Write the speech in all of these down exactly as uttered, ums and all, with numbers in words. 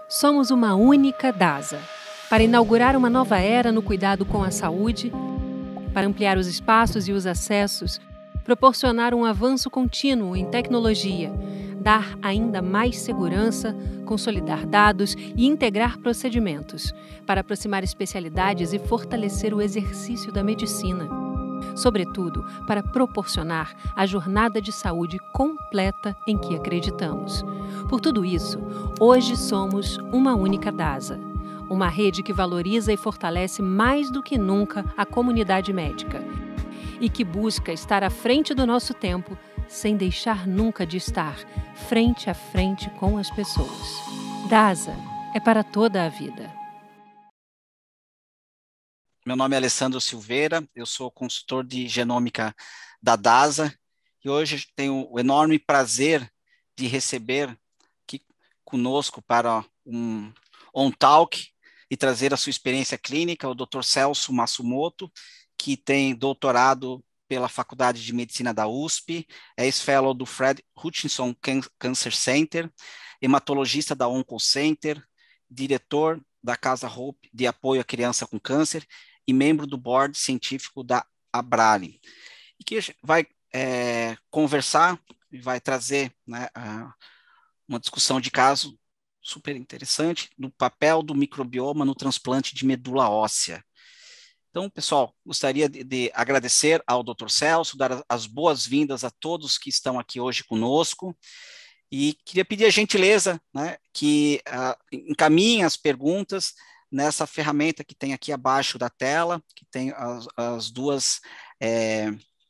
Somos uma única DASA, para inaugurar uma nova era no cuidado com a saúde, para ampliar os espaços e os acessos, proporcionar um avanço contínuo em tecnologia, dar ainda mais segurança, consolidar dados e integrar procedimentos, para aproximar especialidades e fortalecer o exercício da medicina. Sobretudo, para proporcionar a jornada de saúde completa em que acreditamos. Por tudo isso, hoje somos uma única DASA, uma rede que valoriza e fortalece mais do que nunca a comunidade médica e que busca estar à frente do nosso tempo, sem deixar nunca de estar frente a frente com as pessoas. DASA é para toda a vida. Meu nome é Alessandro Silveira, eu sou consultor de genômica da DASA e hoje tenho o enorme prazer de receber aqui conosco para um on-talk e trazer a sua experiência clínica o doutor Celso Matsumoto, que tem doutorado pela Faculdade de Medicina da U S P, é ex-fellow do Fred Hutchinson Cancer Center, hematologista da OncoCenter, diretor da Casa Hope de apoio à criança com câncer e membro do board científico da Abrale, e que vai é, conversar e vai trazer, né, uma discussão de caso super interessante do papel do microbioma no transplante de medula óssea. Então, pessoal, gostaria de, de agradecer ao doutor Celso, dar as boas-vindas a todos que estão aqui hoje conosco, e queria pedir a gentileza, né, que uh, encaminhem as perguntas nessa ferramenta que tem aqui abaixo da tela, que tem as, as duas é,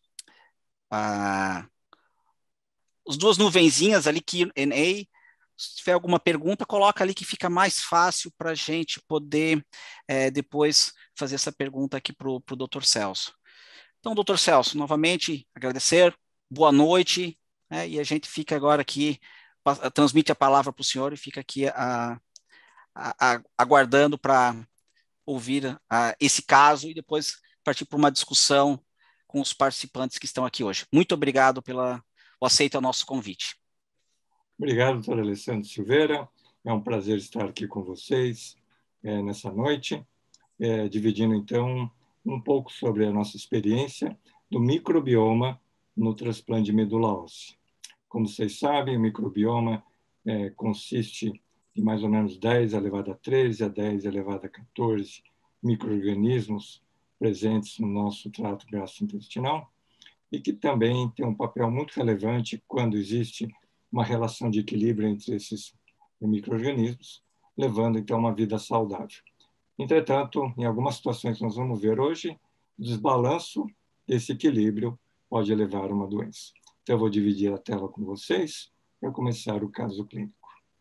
a, as duas nuvenzinhas ali, Q and A. Se tiver alguma pergunta, coloca ali que fica mais fácil para a gente poder é, depois fazer essa pergunta aqui para o doutor Celso. Então, doutor Celso, novamente agradecer, boa noite, né, e a gente fica agora aqui, transmite a palavra para o senhor e fica aqui a, a, a, aguardando para ouvir a, esse caso e depois partir para uma discussão com os participantes que estão aqui hoje. Muito obrigado pelo aceito ao nosso convite. Obrigado, doutor Alessandro Silveira. É um prazer estar aqui com vocês é, nessa noite, é, dividindo, então, um pouco sobre a nossa experiência do microbioma no transplante de medula óssea. Como vocês sabem, o microbioma é, consiste de mais ou menos dez elevado a treze a dez elevado a quatorze micro-organismos presentes no nosso trato gastrointestinal e que também tem um papel muito relevante quando existe uma relação de equilíbrio entre esses micro-organismos, levando, então, a uma vida saudável. Entretanto, em algumas situações que nós vamos ver hoje, o desbalanço desse equilíbrio pode levar a uma doença. Então, eu vou dividir a tela com vocês para começar o caso clínico.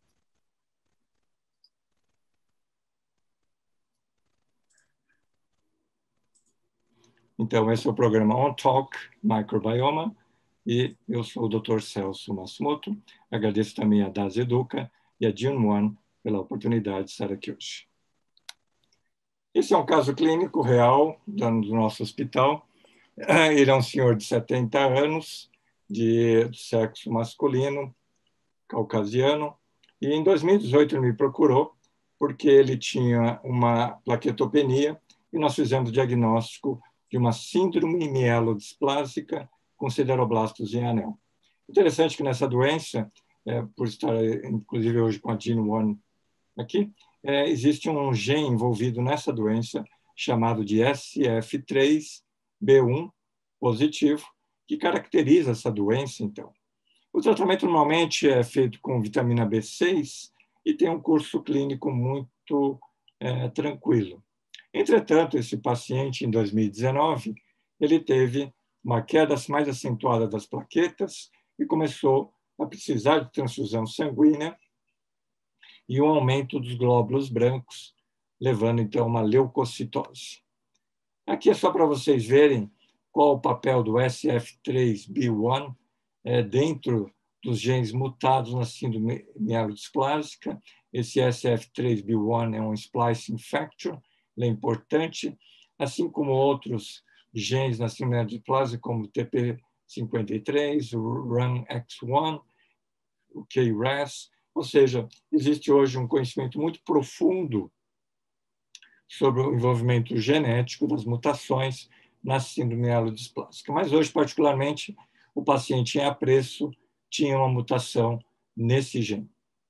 Então, esse é o programa On Talk Microbioma, e eu sou o doutor Celso Matsumoto. Agradeço também a DASA Educa e a June One pela oportunidade de estar aqui hoje. Esse é um caso clínico real do nosso hospital. Ele é um senhor de setenta anos, de sexo masculino, caucasiano, e em dois mil e dezoito ele me procurou porque ele tinha uma plaquetopenia e nós fizemos o diagnóstico de uma síndrome mielodisplásica com sideroblastos em anel. Interessante que nessa doença, é, por estar inclusive hoje com a Gene One aqui, é, existe um gene envolvido nessa doença chamado de S F três B um positivo, que caracteriza essa doença, então. O tratamento normalmente é feito com vitamina B seis e tem um curso clínico muito é, tranquilo. Entretanto, esse paciente, em dois mil e dezenove, ele teve uma queda mais acentuada das plaquetas e começou a precisar de transfusão sanguínea e um aumento dos glóbulos brancos, levando, então, a uma leucocitose. Aqui é só para vocês verem qual o papel do S F três B um é, dentro dos genes mutados na síndrome mielodisplásica. Esse S F três B um é um splicing factor, ele é importante, assim como outros genes na síndrome mielodisplásica, como o T P cinquenta e três, o R U N X um, o K R A S Ou seja, existe hoje um conhecimento muito profundo sobre o envolvimento genético das mutações na síndrome mielodisplásica. Mas hoje, particularmente, o paciente em apreço tinha uma mutação nesse gene.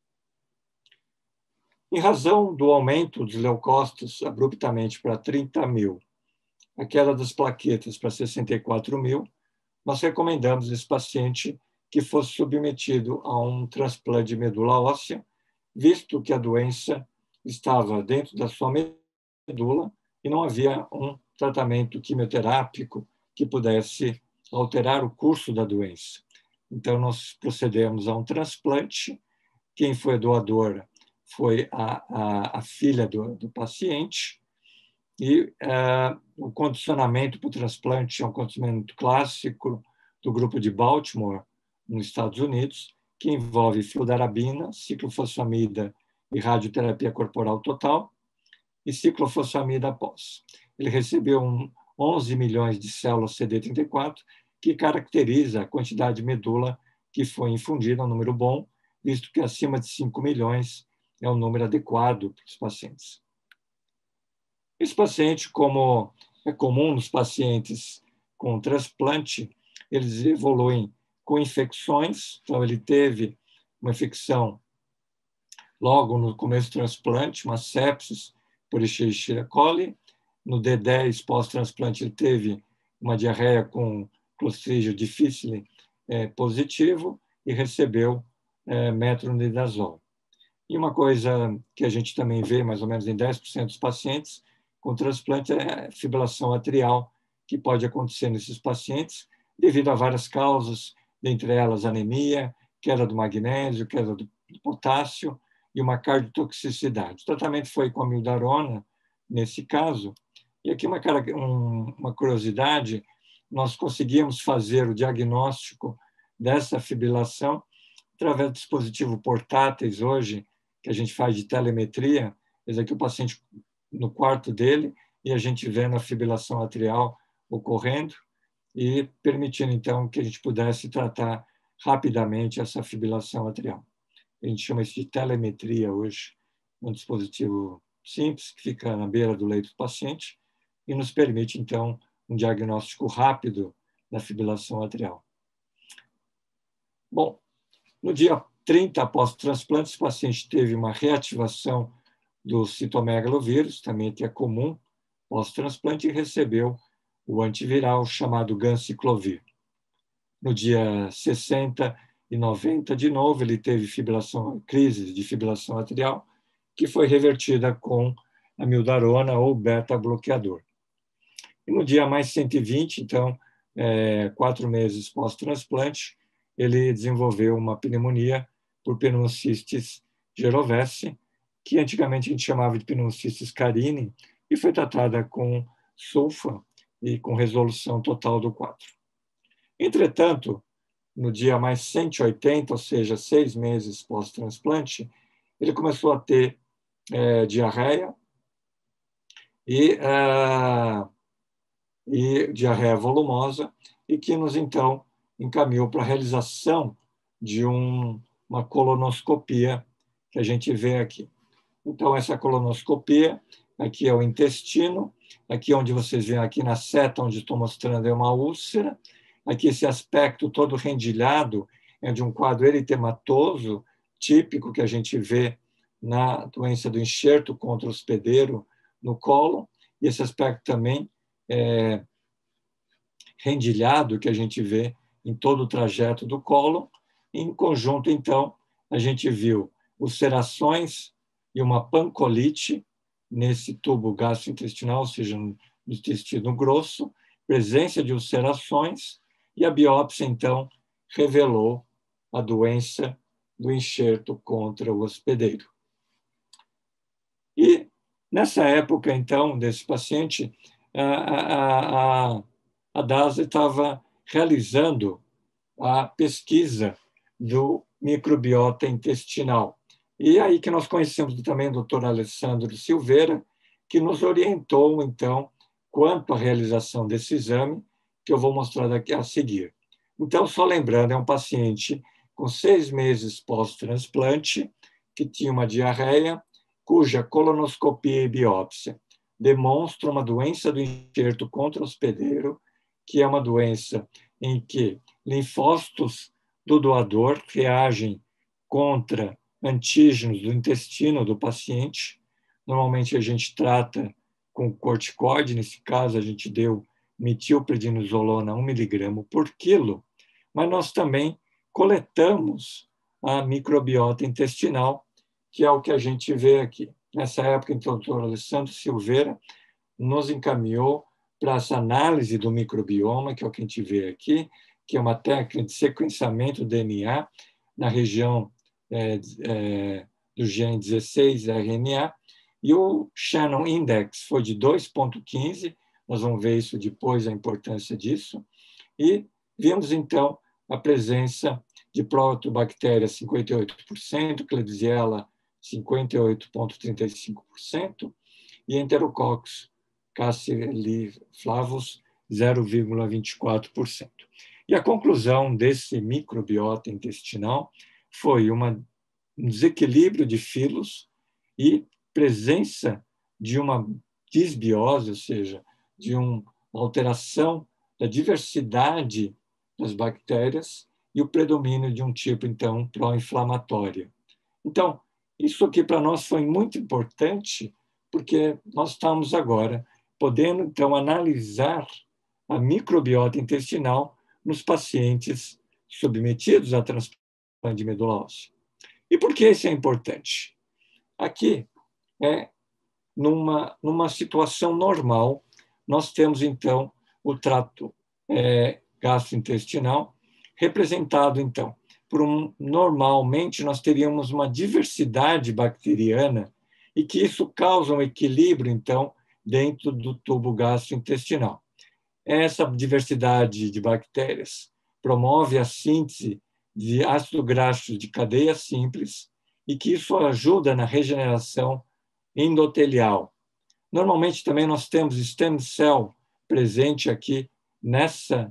Em razão do aumento dos leucócitos abruptamente para trinta mil, a queda das plaquetas para sessenta e quatro mil, nós recomendamos esse paciente que fosse submetido a um transplante de medula óssea, visto que a doença estava dentro da sua medula e não havia um tratamento quimioterápico que pudesse alterar o curso da doença. Então, nós procedemos a um transplante. Quem foi doadora foi a, a, a filha do, do paciente, e uh, o condicionamento para o transplante é um condicionamento clássico do grupo de Baltimore, nos Estados Unidos, que envolve fludarabina, ciclofosfamida e radioterapia corporal total, e ciclofosfamida após. Ele recebeu um, onze milhões de células C D trinta e quatro, que caracteriza a quantidade de medula que foi infundida, um número bom, visto que acima de cinco milhões é um número adequado para os pacientes. Esse paciente, como é comum nos pacientes com transplante, eles evoluem com infecções. Então, ele teve uma infecção logo no começo do transplante, uma sepsis por Escherichia coli. No D dez, pós-transplante, ele teve uma diarreia com Clostridium difficile é, positivo e recebeu é, metronidazol. E uma coisa que a gente também vê, mais ou menos em dez por cento dos pacientes com transplante, é a fibrilação atrial, que pode acontecer nesses pacientes devido a várias causas, dentre elas anemia, queda do magnésio, queda do potássio e uma cardiotoxicidade. O tratamento foi com amiodarona, nesse caso. E aqui uma, uma curiosidade, nós conseguimos fazer o diagnóstico dessa fibrilação através de dispositivos portáteis hoje, que a gente faz de telemetria. Esse aqui o paciente no quarto dele e a gente vendo a fibrilação atrial ocorrendo e permitindo, então, que a gente pudesse tratar rapidamente essa fibrilação atrial. A gente chama isso de telemetria hoje, um dispositivo simples que fica na beira do leito do paciente e nos permite, então, um diagnóstico rápido da fibrilação atrial. Bom, no dia trinta após o transplante, esse paciente teve uma reativação do citomegalovírus, também que é comum pós-transplante, e recebeu o antiviral chamado ganciclovir. No dia sessenta e noventa, de novo, ele teve fibrilação, crise de fibrilação atrial, que foi revertida com amiodarona ou beta-bloqueador. E no dia mais cento e vinte, então, é, quatro meses pós-transplante, ele desenvolveu uma pneumonia por pneumocistis girovese, que antigamente a gente chamava de pneumocistis carini, e foi tratada com sulfa e com resolução total do quadro. Entretanto, no dia mais cento e oitenta, ou seja, seis meses pós-transplante, ele começou a ter é, diarreia e, uh, e diarreia volumosa, e que nos, então, encaminhou para a realização de um, uma colonoscopia que a gente vê aqui. Então, essa colonoscopia, aqui é o intestino, aqui onde vocês veem aqui na seta, onde estou mostrando, é uma úlcera. Aqui esse aspecto todo rendilhado é de um quadro eritematoso, típico que a gente vê na doença do enxerto contra hospedeiro no cólon, e esse aspecto também é rendilhado que a gente vê em todo o trajeto do cólon. Em conjunto, então, a gente viu ulcerações e uma pancolite nesse tubo gastrointestinal, ou seja, no intestino grosso, presença de ulcerações, e a biópsia, então, revelou a doença do enxerto contra o hospedeiro. E, nessa época, então, desse paciente, a, a, a DASA estava realizando a pesquisa do microbiota intestinal. E aí que nós conhecemos também o doutor Alessandro Silveira, que nos orientou, então, quanto à realização desse exame, que eu vou mostrar daqui a seguir. Então, só lembrando, é um paciente com seis meses pós-transplante, que tinha uma diarreia, cuja colonoscopia e biópsia demonstram uma doença do enxerto contra-hospedeiro, que é uma doença em que linfócitos do doador reagem contra antígenos do intestino do paciente. Normalmente a gente trata com corticoide, nesse caso a gente deu metilprednisolona um miligrama por quilo, mas nós também coletamos a microbiota intestinal, que é o que a gente vê aqui. Nessa época, então, o doutor Alessandro Silveira nos encaminhou para essa análise do microbioma, que é o que a gente vê aqui, que é uma técnica de sequenciamento do D N A na região é, é, do gene dezesseis R N A, e o Shannon Index foi de dois vírgula quinze, nós vamos ver isso depois, a importância disso, e vimos, então, a presença de protobactérias cinquenta e oito por cento, Klebsiella cinquenta e oito vírgula trinta e cinco por cento e Enterococcus cassiflavus zero vírgula vinte e quatro por cento. E a conclusão desse microbiota intestinal foi uma, um desequilíbrio de filos e presença de uma disbiose, ou seja, de uma alteração da diversidade das bactérias e o predomínio de um tipo, então, pró-inflamatório. Então, isso aqui para nós foi muito importante, porque nós estamos agora podendo, então, analisar a microbiota intestinal nos pacientes submetidos a transplante de medula óssea. E por que isso é importante? Aqui, é numa, numa situação normal, nós temos, então, o trato é, gastrointestinal, representado, então, por um, normalmente nós teríamos uma diversidade bacteriana e que isso causa um equilíbrio, então, dentro do tubo gastrointestinal. Essa diversidade de bactérias promove a síntese de ácido graxo de cadeia simples e que isso ajuda na regeneração endotelial. Normalmente também nós temos stem cell presente aqui nessa,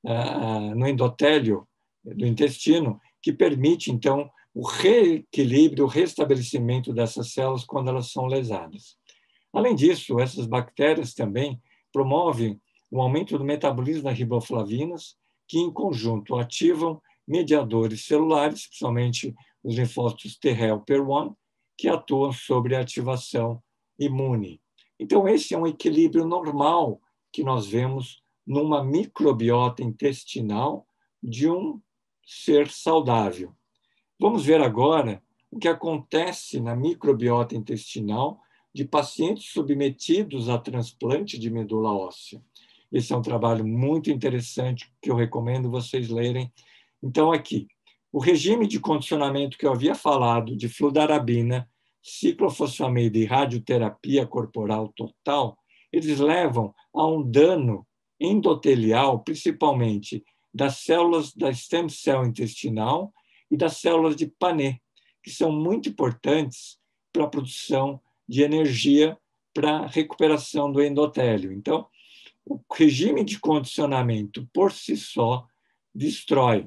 uh, no endotélio do intestino, que permite, então, o reequilíbrio, o restabelecimento dessas células quando elas são lesadas. Além disso, essas bactérias também promovem o aumento do metabolismo das riboflavinas, que, em conjunto, ativam mediadores celulares, principalmente os linfócitos T helper um, que atuam sobre a ativação imune. Então, esse é um equilíbrio normal que nós vemos numa microbiota intestinal de um ser saudável. Vamos ver agora o que acontece na microbiota intestinal de pacientes submetidos a transplante de medula óssea. Esse é um trabalho muito interessante que eu recomendo vocês lerem. Então, aqui, o regime de condicionamento que eu havia falado de fludarabina, ciclofosfamida e radioterapia corporal total, eles levam a um dano endotelial, principalmente das células da stem cell intestinal e das células de Panet, que são muito importantes para a produção de energia para a recuperação do endotélio. Então, o regime de condicionamento por si só destrói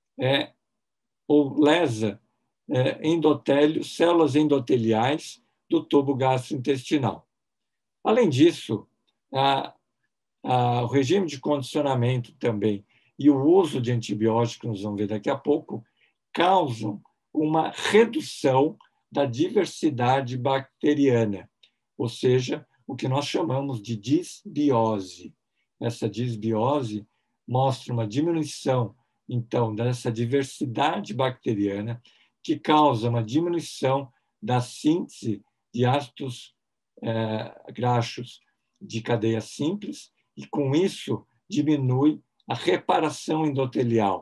é, ou lesa é, endotélio, células endoteliais do tubo gastrointestinal. Além disso, a, a, o regime de condicionamento também e o uso de antibióticos, nós vamos ver daqui a pouco, causam uma redução da diversidade bacteriana, ou seja, o que nós chamamos de disbiose. Essa disbiose mostra uma diminuição, então, dessa diversidade bacteriana, que causa uma diminuição da síntese de ácidos eh, graxos de cadeia simples, e, com isso, diminui a reparação endotelial.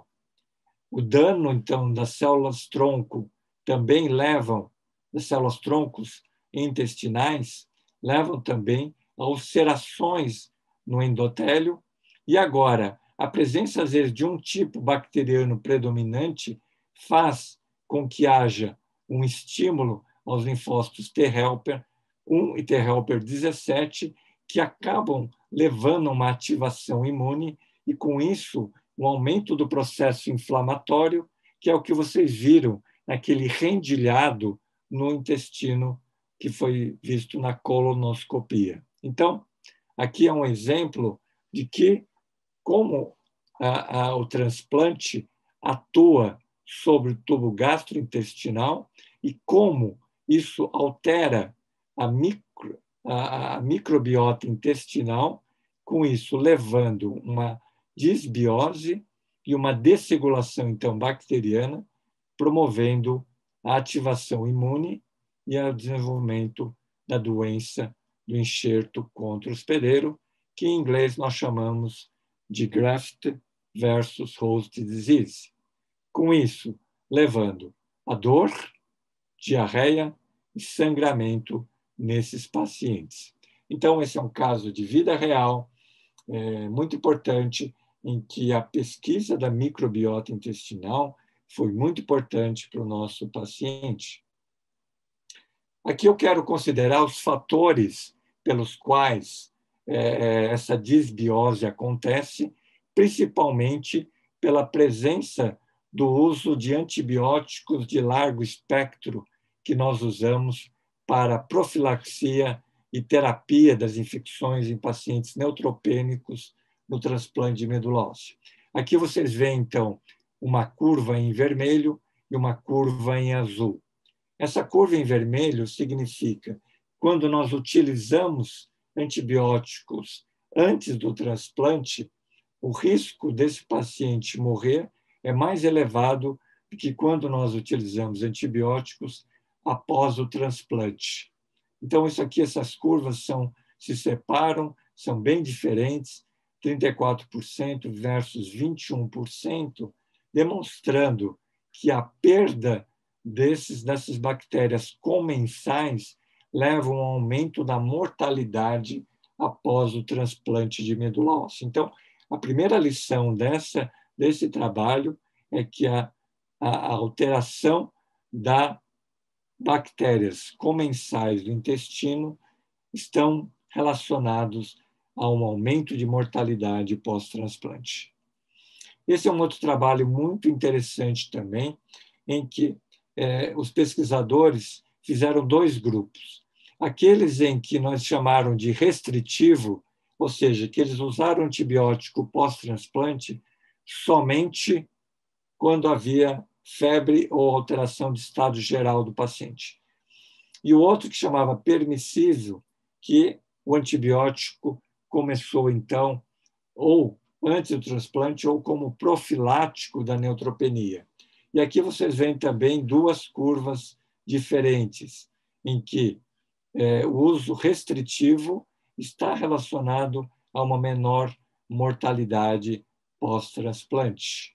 O dano, então, das células tronco também levam, das células troncos intestinais, levam também a ulcerações no endotélio. E agora, a presença, às vezes, de um tipo bacteriano predominante faz com que haja um estímulo aos linfócitos T helper um e T helper dezessete, que acabam levando a uma ativação imune e, com isso, um aumento do processo inflamatório, que é o que vocês viram naquele rendilhado no intestino que foi visto na colonoscopia. Então, aqui é um exemplo de que como a, a, o transplante atua sobre o tubo gastrointestinal e como isso altera a, micro, a, a microbiota intestinal, com isso levando uma disbiose e uma desregulação, então, bacteriana, promovendo a ativação imune e o desenvolvimento da doença do enxerto contra o hospedeiro, que em inglês nós chamamos de graft versus host disease. Com isso, levando a dor, diarreia e sangramento nesses pacientes. Então, esse é um caso de vida real, é, muito importante, em que a pesquisa da microbiota intestinal foi muito importante para o nosso paciente. Aqui eu quero considerar os fatores pelos quais é, essa disbiose acontece, principalmente pela presença do uso de antibióticos de largo espectro que nós usamos para profilaxia e terapia das infecções em pacientes neutropênicos no transplante de medula óssea. Aqui vocês veem, então, uma curva em vermelho e uma curva em azul. Essa curva em vermelho significa quando nós utilizamos antibióticos antes do transplante, o risco desse paciente morrer é mais elevado do que quando nós utilizamos antibióticos após o transplante. Então, isso aqui, essas curvas são, se separam, são bem diferentes, trinta e quatro por cento versus vinte e um por cento, demonstrando que a perda desses, dessas bactérias comensais leva a um aumento da mortalidade após o transplante de medula óssea. Então, a primeira lição dessa, desse trabalho é que a, a, a alteração das bactérias comensais do intestino estão relacionados a um aumento de mortalidade pós-transplante. Esse é um outro trabalho muito interessante também, em que eh, os pesquisadores fizeram dois grupos. Aqueles em que nós chamaram de restritivo, ou seja, que eles usaram antibiótico pós-transplante somente quando havia febre ou alteração de estado geral do paciente. E o outro que chamava permissivo, que o antibiótico começou, então, ou antes do transplante, ou como profilático da neutropenia. E aqui vocês veem também duas curvas diferentes, em que eh, o uso restritivo está relacionado a uma menor mortalidade pós-transplante.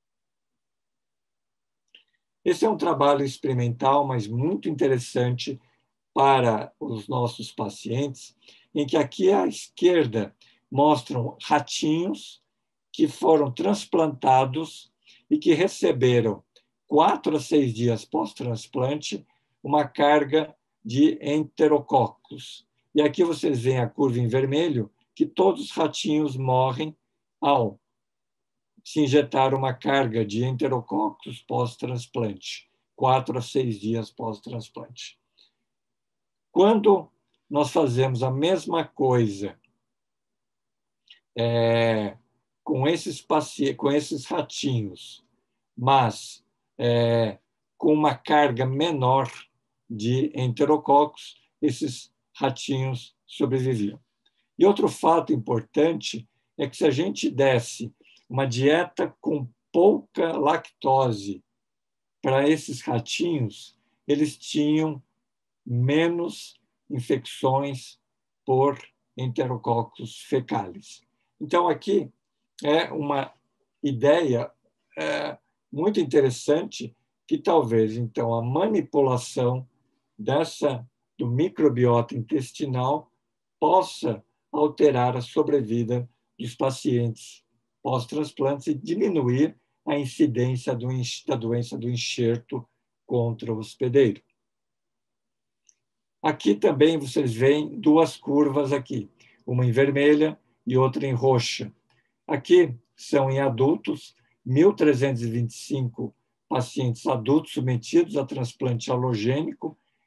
Esse é um trabalho experimental, mas muito interessante para os nossos pacientes, em que aqui à esquerda mostram ratinhos que foram transplantados e que receberam, quatro a seis dias pós-transplante, uma carga de enterococos. E aqui vocês veem a curva em vermelho, que todos os ratinhos morrem ao se injetar uma carga de enterococos pós-transplante, quatro a seis dias pós-transplante. Quando nós fazemos a mesma coisa é, com, esses paci- com esses ratinhos, mas é, com uma carga menor de enterococos, esses ratinhos sobreviviam. E outro fato importante é que se a gente desse uma dieta com pouca lactose para esses ratinhos, eles tinham menos infecções por enterococos fecales. Então, aqui é uma ideia é, muito interessante que talvez, então, a manipulação dessa, do microbiota intestinal possa alterar a sobrevida dos pacientes pós-transplantes e diminuir a incidência do, da doença do enxerto contra o hospedeiro. Aqui também vocês veem duas curvas aqui, uma em vermelha e outra em roxa. Aqui são em adultos, mil trezentos e vinte e cinco pacientes adultos submetidos a transplante alogênico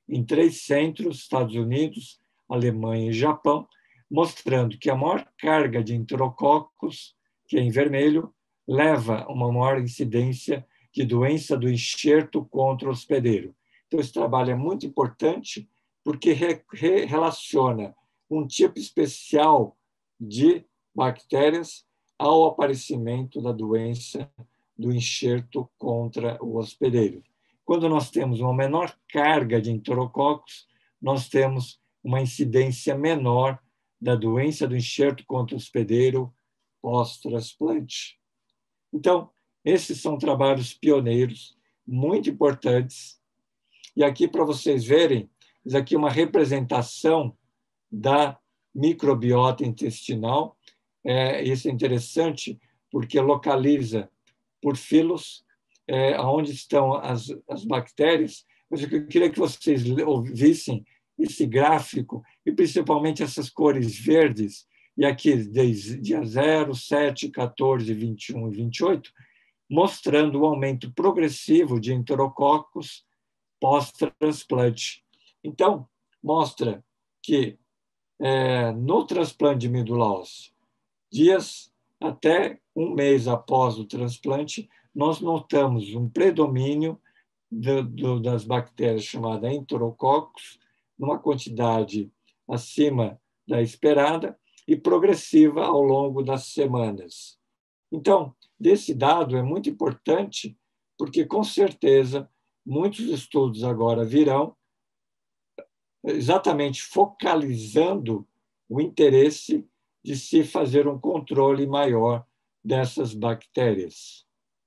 em três centros, Estados Unidos, Alemanha e Japão, mostrando que a maior carga de enterococos, que é em vermelho, leva a uma maior incidência de doença do enxerto contra o hospedeiro. Então, esse trabalho é muito importante porque re, re, relaciona um tipo especial de bactérias ao aparecimento da doença do enxerto contra o hospedeiro. Quando nós temos uma menor carga de enterococos, nós temos uma incidência menor da doença do enxerto contra o hospedeiro pós-transplante. Então, esses são trabalhos pioneiros, muito importantes. E aqui, para vocês verem, isso aqui é uma representação da microbiota intestinal. É, isso é interessante porque localiza por filos é, onde estão as, as bactérias. Mas eu queria que vocês ouvissem esse gráfico, e principalmente essas cores verdes, e aqui dia zero, sete, quatorze, vinte e um e vinte e oito, mostrando o aumento progressivo de enterococos pós-transplante. Então, mostra que é, no transplante de medula óssea, dias até um mês após o transplante, nós notamos um predomínio do, do, das bactérias chamadas enterococos, numa quantidade acima da esperada e progressiva ao longo das semanas. Então, desse dado é muito importante, porque, com certeza, muitos estudos agora virão exatamente focalizando o interesse de se fazer um controle maior dessas bactérias.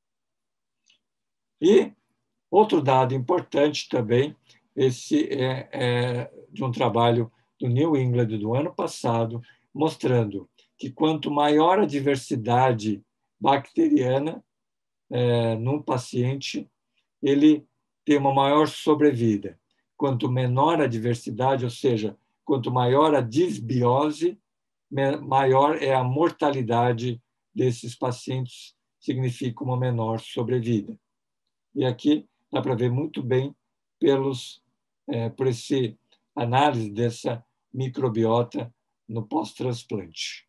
E outro dado importante também, esse é, é de um trabalho do New England do ano passado, mostrando que quanto maior a diversidade bacteriana é, num paciente, ele tem uma maior sobrevida. Quanto menor a diversidade, ou seja, quanto maior a disbiose, maior é a mortalidade desses pacientes, significa uma menor sobrevida. E aqui dá para ver muito bem pelos, é, por esse análise dessa microbiota no pós-transplante.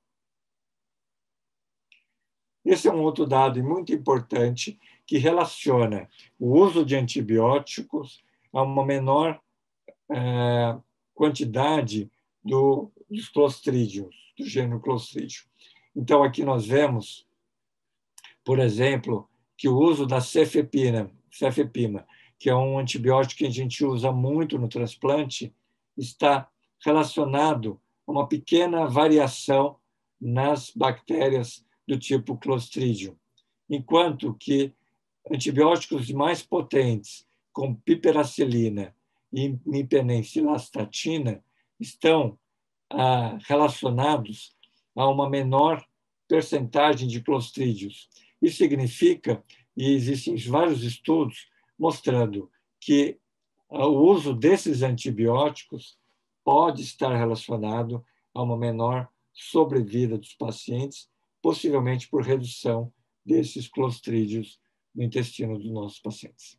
Esse é um outro dado muito importante que relaciona o uso de antibióticos a uma menor é, quantidade do, dos clostrídios, do gênero Clostridium. Então, aqui nós vemos, por exemplo, que o uso da cefepina, cefepima, que é um antibiótico que a gente usa muito no transplante, está relacionado a uma pequena variação nas bactérias do tipo Clostridium, enquanto que antibióticos mais potentes, como piperacilina e mipenicilestatina, estão ah, relacionados a uma menor percentagem de clostrídios. Isso significa, e existem vários estudos mostrando que o uso desses antibióticos pode estar relacionado a uma menor sobrevida dos pacientes, possivelmente por redução desses clostrídios no intestino dos nossos pacientes.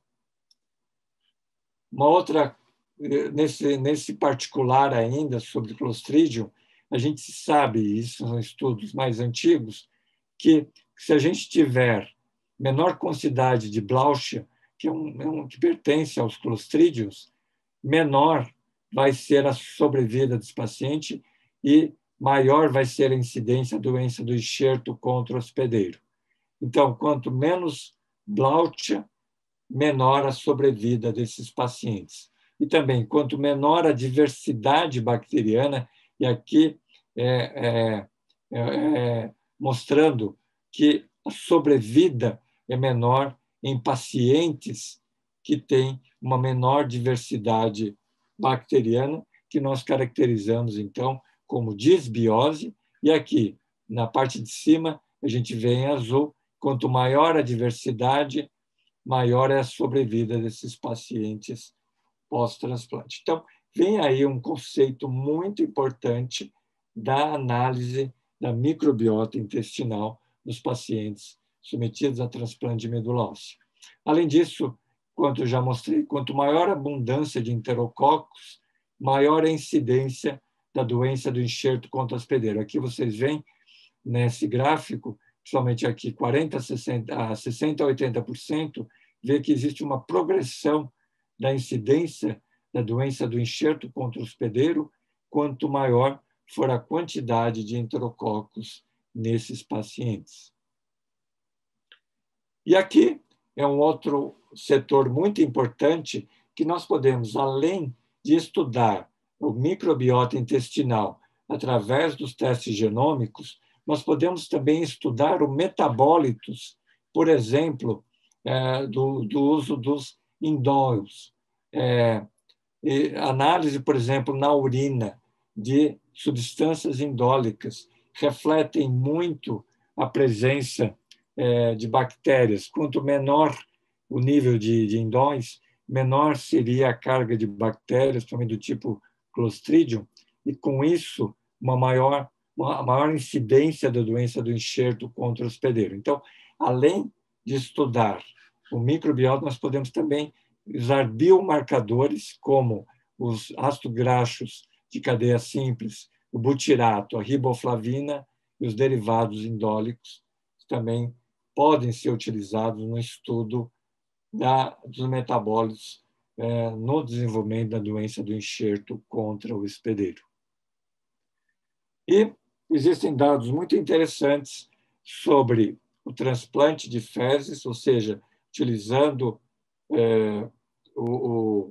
Uma outra, nesse, nesse particular ainda, sobre Clostridium, a gente sabe, isso são estudos mais antigos, que se a gente tiver menor quantidade de Blauschia, que, é um, é um, que pertence aos Clostrídios, menor vai ser a sobrevida desse paciente e maior vai ser a incidência da doença do enxerto contra o hospedeiro. Então, quanto menos Blauschia, menor a sobrevida desses pacientes. E também, quanto menor a diversidade bacteriana, e aqui é, é, é, mostrando que a sobrevida é menor em pacientes que têm uma menor diversidade bacteriana, que nós caracterizamos, então, como disbiose. E aqui, na parte de cima, a gente vê em azul, quanto maior a diversidade, maior é a sobrevida desses pacientes pós-transplante. Então, vem aí um conceito muito importante da análise da microbiota intestinal dos pacientes submetidos a transplante de medula óssea. Além disso, quanto eu já mostrei, quanto maior a abundância de enterococos, maior a incidência da doença do enxerto contra hospedeiro. Aqui vocês veem, nesse gráfico, principalmente aqui, quarenta, sessenta, sessenta a oitenta por cento, vê que existe uma progressão da incidência da doença do enxerto contra hospedeiro, quanto maior for a quantidade de enterococos nesses pacientes. E aqui é um outro setor muito importante que nós podemos, além de estudar o microbiota intestinal através dos testes genômicos, nós podemos também estudar os metabólitos, por exemplo, é, do, do uso dos indóis. É, análise, por exemplo, na urina de substâncias indólicas refletem muito a presença é, de bactérias. Quanto menor o nível de, de indóis, menor seria a carga de bactérias, também do tipo Clostridium, e com isso uma maior, uma maior incidência da doença do enxerto contra o hospedeiro. Então, além de estudar o microbiota, nós podemos também usar biomarcadores como os ácidos graxos de cadeia simples, o butirato, a riboflavina e os derivados indólicos também podem ser utilizados no estudo da, dos metabólitos é, no desenvolvimento da doença do enxerto contra o hospedeiro. E existem dados muito interessantes sobre o transplante de fezes, ou seja, utilizando é, o, o,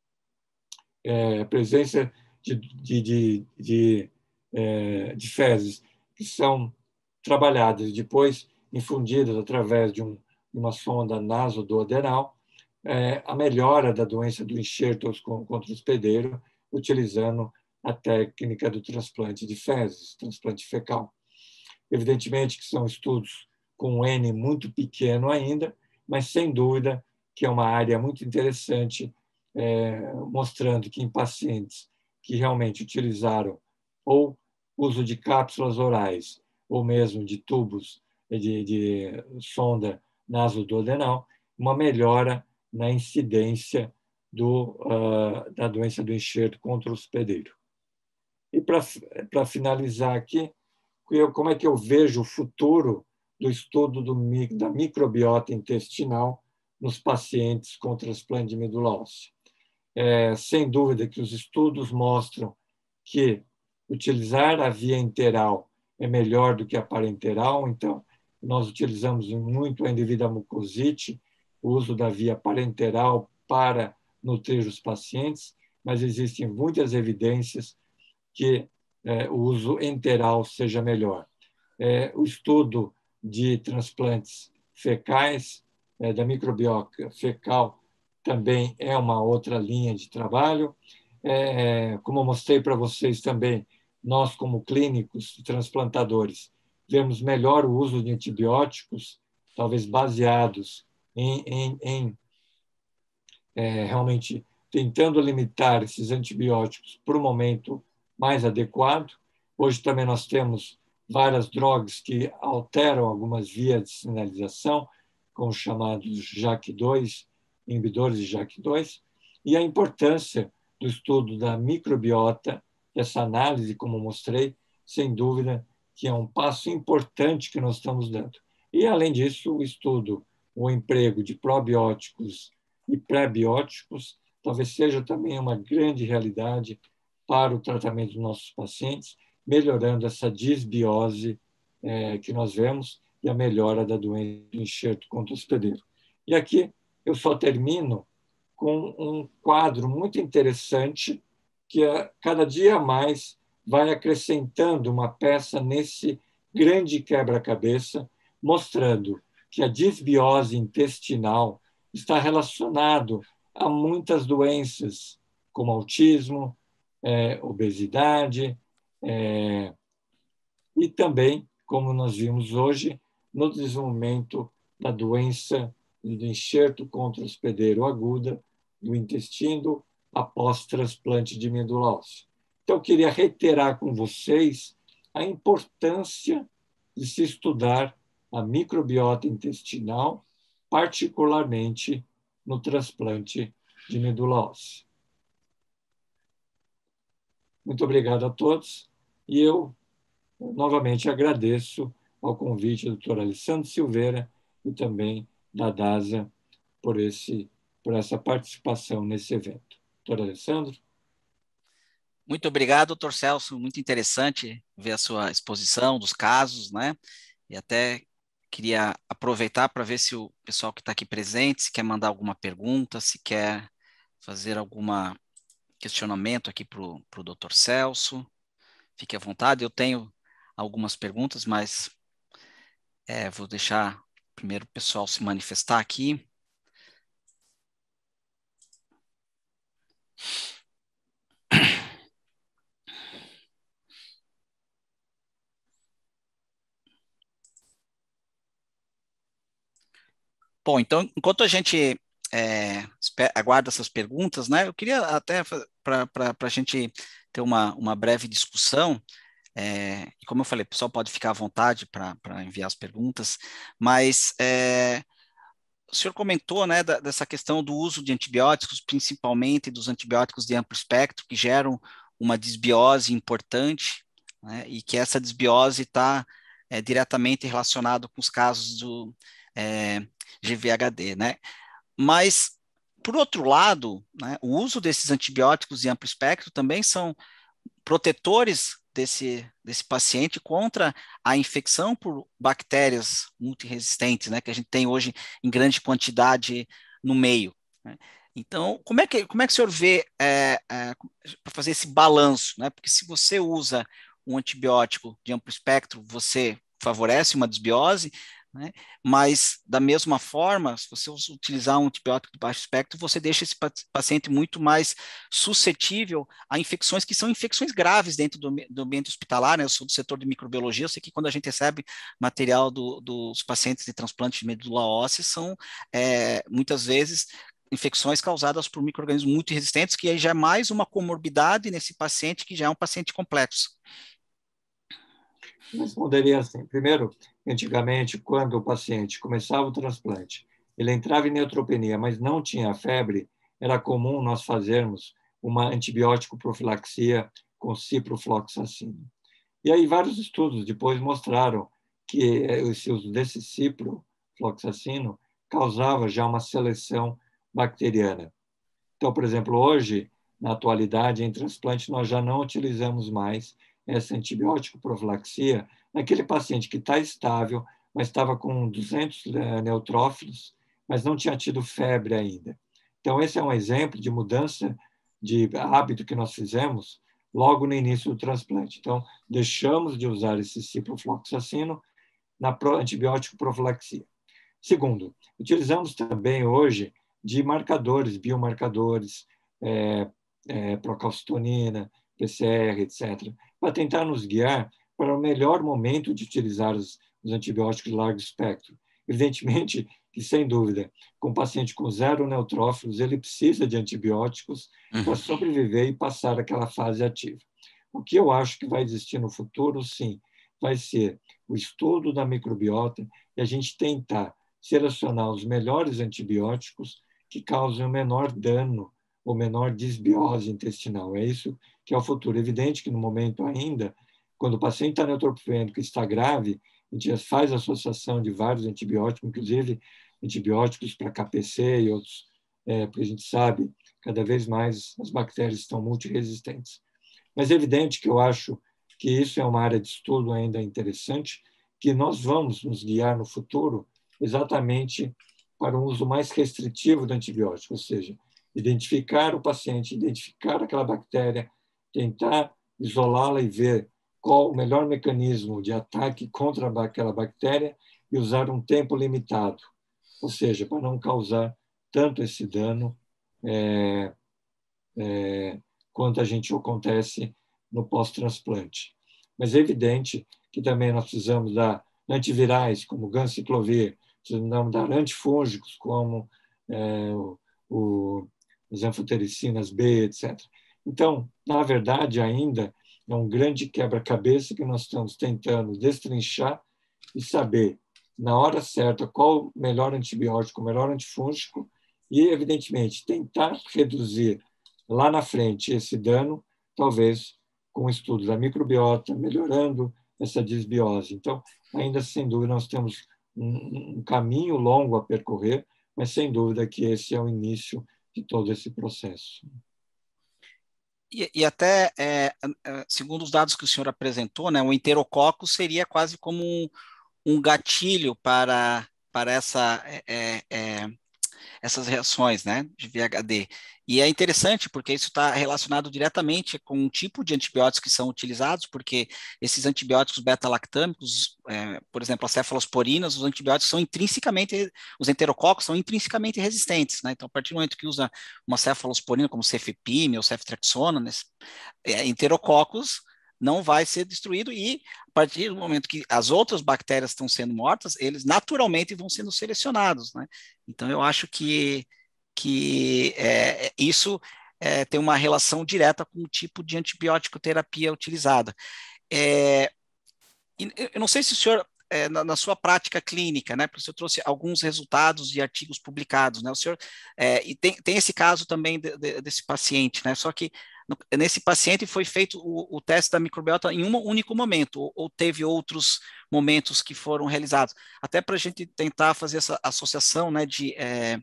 é, a presença de, de, de, de, é, de fezes que são trabalhadas e depois infundidas através de um, uma sonda nasoduodenal, é, a melhora da doença do enxerto contra o hospedeiro, utilizando a técnica do transplante de fezes, transplante fecal. Evidentemente que são estudos com um N muito pequeno ainda, mas sem dúvida que é uma área muito interessante, é, mostrando que em pacientes que realmente utilizaram ou uso de cápsulas orais ou mesmo de tubos de, de sonda nasoduodenal, uma melhora na incidência do, uh, da doença do enxerto contra o hospedeiro. E para finalizar aqui, eu, como é que eu vejo o futuro do estudo do, da microbiota intestinal nos pacientes com transplante de medula óssea? É, sem dúvida que os estudos mostram que utilizar a via enteral é melhor do que a parenteral, então nós utilizamos muito a endovida mucosite, o uso da via parenteral para nutrir os pacientes, mas existem muitas evidências que é, o uso enteral seja melhor. É, o estudo de transplantes fecais, é, da microbiota fecal, também é uma outra linha de trabalho. É, como eu mostrei para vocês também, nós, como clínicos e transplantadores, vemos melhor o uso de antibióticos, talvez baseados em, em, em é, realmente tentando limitar esses antibióticos para o momento mais adequado. Hoje também nós temos várias drogas que alteram algumas vias de sinalização, como os chamados J A K dois, inibidores de J A K dois, e a importância do estudo da microbiota, essa análise, como mostrei, sem dúvida que é um passo importante que nós estamos dando. E, além disso, o estudo, o emprego de probióticos e pré-bióticos, talvez seja também uma grande realidade para o tratamento dos nossos pacientes, melhorando essa disbiose é, que nós vemos e a melhora da doença do enxerto contra o hospedeiro. E aqui eu só termino com um quadro muito interessante que a cada dia mais vai acrescentando uma peça nesse grande quebra-cabeça, mostrando que a disbiose intestinal está relacionado a muitas doenças, como autismo, é, obesidade, é, e também, como nós vimos hoje, no desenvolvimento da doença do enxerto contra o hospedeiro aguda do intestino após transplante de medula óssea. Então, eu queria reiterar com vocês a importância de se estudar a microbiota intestinal, particularmente no transplante de medula óssea. Muito obrigado a todos e eu novamente agradeço ao convite do doutor Alessandro Silveira e também da DASA por, esse, por essa participação nesse evento. doutor Alessandro? Muito obrigado, doutor Celso. Muito interessante ver a sua exposição dos casos, né? E até queria aproveitar para ver se o pessoal que está aqui presente, se quer mandar alguma pergunta, se quer fazer algum questionamento aqui para o doutor Celso. Fique à vontade. Eu tenho algumas perguntas, mas é, vou deixar primeiro o pessoal se manifestar aqui. Bom, então, enquanto a gente é, aguarda essas perguntas, né, eu queria até, para a gente ter uma, uma breve discussão, é, e como eu falei, o pessoal pode ficar à vontade para enviar as perguntas, mas é, o senhor comentou, né, da, dessa questão do uso de antibióticos, principalmente dos antibióticos de amplo espectro, que geram uma desbiose importante, né, e que essa desbiose está é, diretamente relacionada com os casos do é, G V H D, né? Mas, por outro lado, né, o uso desses antibióticos de amplo espectro também são protetores desse, desse paciente contra a infecção por bactérias multiresistentes, né, que a gente tem hoje em grande quantidade no meio, né? Então, como é que, como é que o senhor vê é, é, para fazer esse balanço, né? Porque se você usa um antibiótico de amplo espectro, você favorece uma desbiose, né? Mas, da mesma forma, se você utilizar um antibiótico de baixo espectro, você deixa esse paciente muito mais suscetível a infecções que são infecções graves dentro do, do ambiente hospitalar, né? Eu sou do setor de microbiologia, eu sei que quando a gente recebe material do, dos pacientes de transplante de medula óssea, são é, muitas vezes infecções causadas por micro-organismos muito resistentes, que aí já é mais uma comorbidade nesse paciente, que já é um paciente complexo. Eu responderia assim. Primeiro, antigamente, quando o paciente começava o transplante, ele entrava em neutropenia, mas não tinha febre, era comum nós fazermos uma antibiótico profilaxia com ciprofloxacino. E aí vários estudos depois mostraram que esse uso desse ciprofloxacino causava já uma seleção bacteriana. Então, por exemplo, hoje, na atualidade, em transplante, nós já não utilizamos mais essa antibiótico profilaxia naquele paciente que está estável, mas estava com duzentos neutrófilos, mas não tinha tido febre ainda. Então, esse é um exemplo de mudança de hábito que nós fizemos logo no início do transplante. Então, deixamos de usar esse ciprofloxacino na antibiótico profilaxia. Segundo, utilizamos também hoje de marcadores, biomarcadores, é, é, procalcitonina, P C R, etcétera, para tentar nos guiar para o melhor momento de utilizar os, os antibióticos de largo espectro. Evidentemente que, sem dúvida, com um paciente com zero neutrófilos, ele precisa de antibióticos para sobreviver e passar aquela fase ativa. O que eu acho que vai existir no futuro, sim, vai ser o estudo da microbiota e a gente tentar selecionar os melhores antibióticos que causem o menor dano ou menor desbiose intestinal. É isso que é o futuro. É evidente que, no momento ainda, quando o paciente está neutropênico e está grave, a gente faz associação de vários antibióticos, inclusive antibióticos para K P C e outros, é, porque a gente sabe, cada vez mais as bactérias estão multiresistentes. Mas é evidente que eu acho que isso é uma área de estudo ainda interessante, que nós vamos nos guiar no futuro exatamente para um uso mais restritivo do antibiótico, ou seja, identificar o paciente, identificar aquela bactéria, tentar isolá-la e ver qual o melhor mecanismo de ataque contra aquela bactéria e usar um tempo limitado, ou seja, para não causar tanto esse dano é, é, quanto a gente acontece no pós-transplante. Mas é evidente que também nós precisamos dar antivirais, como ganciclovir, precisamos dar antifúngicos, como é, o, o, as anfotericinas B, etcétera. Então, na verdade, ainda é um grande quebra-cabeça que nós estamos tentando destrinchar e saber, na hora certa, qual o melhor antibiótico, o melhor antifúngico, e, evidentemente, tentar reduzir lá na frente esse dano, talvez com o estudo da microbiota, melhorando essa disbiose. Então, ainda sem dúvida, nós temos um, um caminho longo a percorrer, mas sem dúvida que esse é o início de todo esse processo. E, e até, é, segundo os dados que o senhor apresentou, né, o enterococo seria quase como um, um gatilho para, para essa, é, é, essas reações, né, de V H D. E é interessante porque isso está relacionado diretamente com o tipo de antibióticos que são utilizados, porque esses antibióticos beta-lactâmicos, é, por exemplo, as cefalosporinas, os antibióticos são intrinsecamente, os enterococos são intrinsecamente resistentes, né? Então, a partir do momento que usa uma cefalosporina, como cefepime ou ceftriaxona, né, é, enterococos não vai ser destruído e a partir do momento que as outras bactérias estão sendo mortas, eles naturalmente vão sendo selecionados, né? Então eu acho que, que é, isso é, tem uma relação direta com o tipo de antibiótico terapia utilizada. É, eu não sei se o senhor, é, na, na sua prática clínica, né, porque o senhor trouxe alguns resultados de artigos publicados, né, o senhor, é, e tem, tem esse caso também de, de, desse paciente, né, só que no, nesse paciente foi feito o, o teste da microbiota em um único momento, ou, ou teve outros momentos que foram realizados, até para a gente tentar fazer essa associação, né, de, é,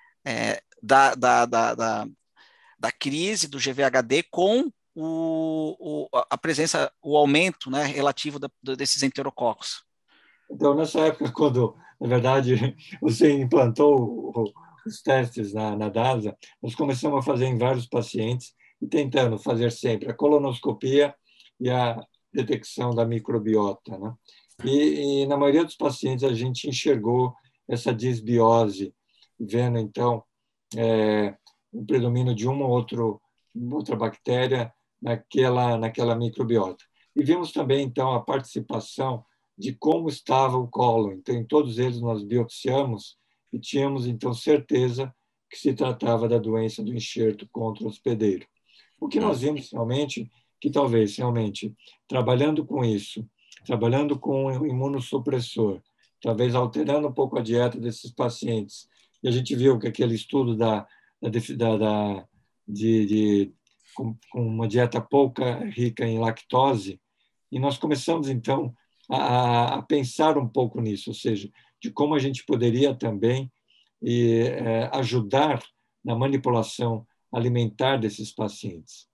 é, da, da, da, da, da crise do G V H D com o, o, a presença, o aumento, né, relativo da, desses enterococos. Então, nessa época, quando, na verdade, você implantou os testes na, na DASA, nós começamos a fazer em vários pacientes e tentando fazer sempre a colonoscopia e a detecção da microbiota, né? E, e na maioria dos pacientes a gente enxergou essa disbiose, vendo, então, é, o predomínio de uma ou outro, uma outra bactéria naquela, naquela microbiota. E vimos também, então, a participação de como estava o colo. Então, em todos eles nós biopsiamos e tínhamos, então, certeza que se tratava da doença do enxerto contra o hospedeiro. O que nós vimos realmente, que talvez realmente, trabalhando com isso, trabalhando com o imunossupressor, talvez alterando um pouco a dieta desses pacientes, e a gente viu que aquele estudo da, da, da de, de com, com uma dieta pouca rica em lactose, e nós começamos, então, a, a pensar um pouco nisso, ou seja, de como a gente poderia também e, é, ajudar na manipulação alimentar desses pacientes.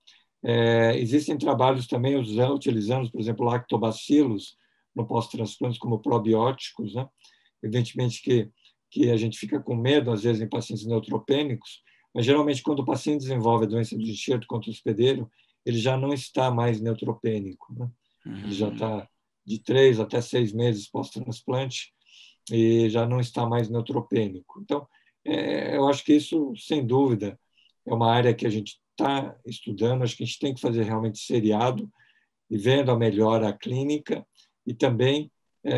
É, existem trabalhos também usando, utilizando, por exemplo, lactobacilos no pós-transplante como probióticos, né? Evidentemente que, que a gente fica com medo, às vezes, em pacientes neutropênicos, mas geralmente quando o paciente desenvolve a doença do enxerto contra o hospedeiro, ele já não está mais neutropênico, né? Ele já está de três até seis meses pós-transplante e já não está mais neutropênico. Então, é, eu acho que isso, sem dúvida, é uma área que a gente está estudando, acho que a gente tem que fazer realmente seriado e vendo a melhora clínica e também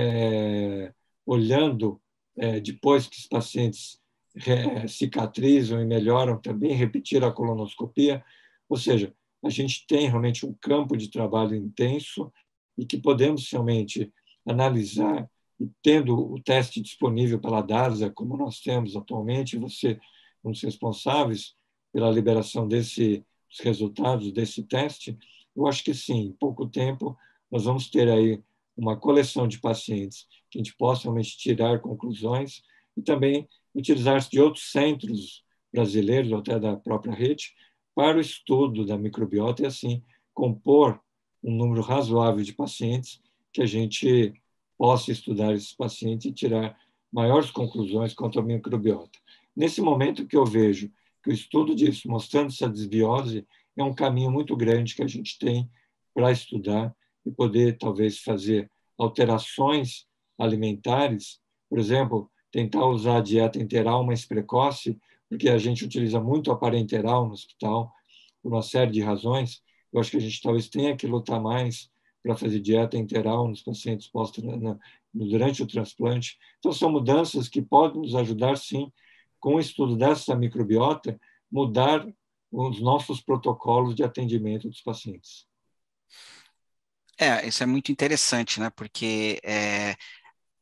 é, olhando, é, depois que os pacientes é, cicatrizam e melhoram, também repetir a colonoscopia, ou seja, a gente tem realmente um campo de trabalho intenso e que podemos realmente analisar, e tendo o teste disponível pela DASA, como nós temos atualmente, você é um dos responsáveis pela liberação desses resultados desse teste, eu acho que sim, em pouco tempo nós vamos ter aí uma coleção de pacientes que a gente possa realmente tirar conclusões e também utilizar de outros centros brasileiros, ou até da própria rede, para o estudo da microbiota e, assim, compor um número razoável de pacientes que a gente possa estudar esses pacientes e tirar maiores conclusões quanto à microbiota. Nesse momento que eu vejo que o estudo disso, mostrando essa desbiose, é um caminho muito grande que a gente tem para estudar e poder, talvez, fazer alterações alimentares, por exemplo, tentar usar a dieta enteral mais precoce, porque a gente utiliza muito a parenteral no hospital, por uma série de razões. Eu acho que a gente talvez tenha que lutar mais para fazer dieta enteral nos pacientes pós, durante o transplante. Então, são mudanças que podem nos ajudar, sim, com o estudo dessa microbiota, mudar os nossos protocolos de atendimento dos pacientes. É, isso é muito interessante, né? Porque é,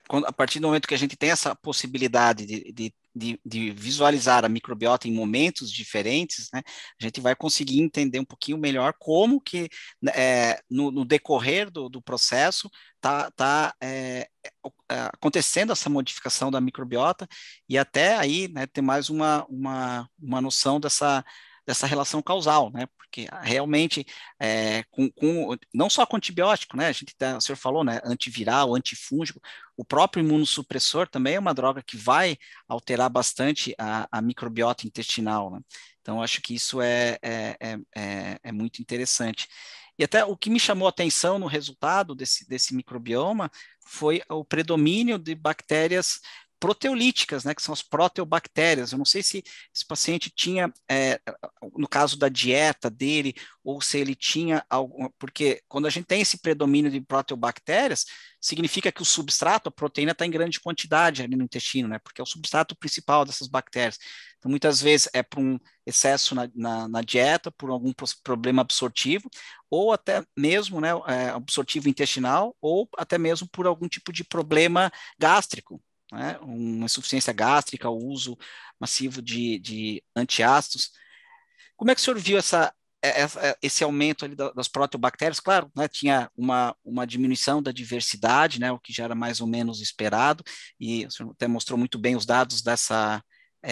quando, a partir do momento que a gente tem essa possibilidade de, de, de, de visualizar a microbiota em momentos diferentes, né, a gente vai conseguir entender um pouquinho melhor como que é, no, no decorrer do, do processo está tá, é, acontecendo essa modificação da microbiota e até aí, né, ter mais uma, uma, uma noção dessa dessa relação causal, né? Porque realmente, é, com, com, não só com antibiótico, né? A gente tá, o senhor falou, né? Antiviral, antifúngico, o próprio imunossupressor também é uma droga que vai alterar bastante a, a microbiota intestinal, né? Então, acho que isso é, é, é, é muito interessante. E até o que me chamou a atenção no resultado desse, desse microbioma foi o predomínio de bactérias proteolíticas, né, que são as proteobactérias. Eu não sei se esse paciente tinha, é, no caso da dieta dele, ou se ele tinha algum, porque quando a gente tem esse predomínio de proteobactérias, significa que o substrato, a proteína, está em grande quantidade ali no intestino, né, porque é o substrato principal dessas bactérias. Então, muitas vezes é por um excesso na, na, na dieta, por algum problema absortivo, ou até mesmo, né, é, absortivo intestinal, ou até mesmo por algum tipo de problema gástrico, né, uma insuficiência gástrica, o uso massivo de, de antiácidos. Como é que o senhor viu essa, essa, esse aumento ali das proteobactérias? Claro, né, tinha uma, uma diminuição da diversidade, né, o que já era mais ou menos esperado, e o senhor até mostrou muito bem os dados dessa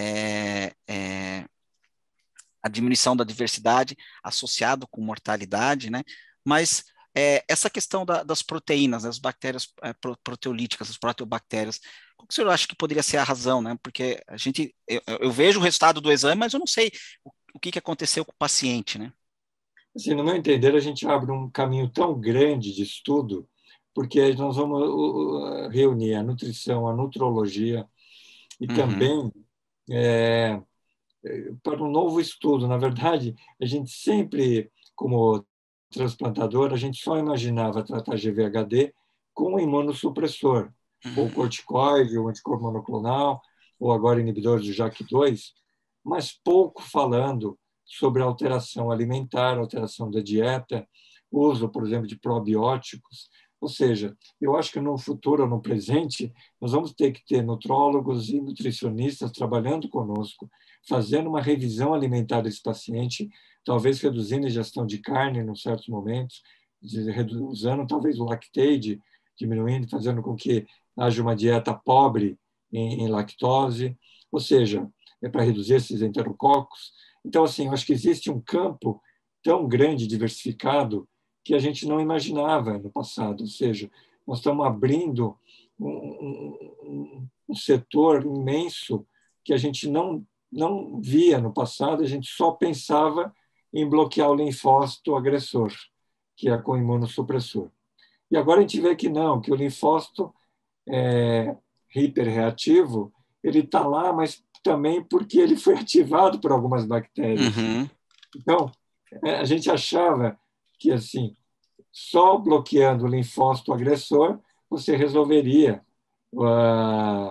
é, é, a diminuição da diversidade associado com mortalidade, né, mas é, essa questão da, das proteínas, das bactérias é, proteolíticas, as proteobactérias, qual que o senhor acha que poderia ser a razão, né? Porque a gente, eu, eu vejo o resultado do exame, mas eu não sei o, o que, que aconteceu com o paciente, né? Assim, no meu entender, a gente abre um caminho tão grande de estudo, porque nós vamos reunir a nutrição, a nutrologia e Uhum. também é, para um novo estudo. Na verdade, a gente sempre, como transplantador, a gente só imaginava tratar G V H D com um imunossupressor, ou Uhum. corticoide, ou anticorpo monoclonal, ou agora inibidores do J A K dois, mas pouco falando sobre alteração alimentar, alteração da dieta, uso, por exemplo, de probióticos. Ou seja, eu acho que no futuro ou no presente, nós vamos ter que ter nutrólogos e nutricionistas trabalhando conosco, fazendo uma revisão alimentar desse paciente, talvez reduzindo a ingestão de carne em certos momentos, usando talvez o lactate, diminuindo, fazendo com que haja uma dieta pobre em, em lactose, ou seja, é para reduzir esses enterococos. Então, assim, eu acho que existe um campo tão grande, diversificado, que a gente não imaginava no passado. Ou seja, nós estamos abrindo um, um, um setor imenso que a gente não, não via no passado, a gente só pensava em bloquear o linfócito agressor, que é com imunossupressor. E agora a gente vê que não, que o linfócito é, hiperreativo, ele está lá, mas também porque ele foi ativado por algumas bactérias. Uhum. Então, a gente achava que assim, só bloqueando o linfócito agressor você resolveria uh,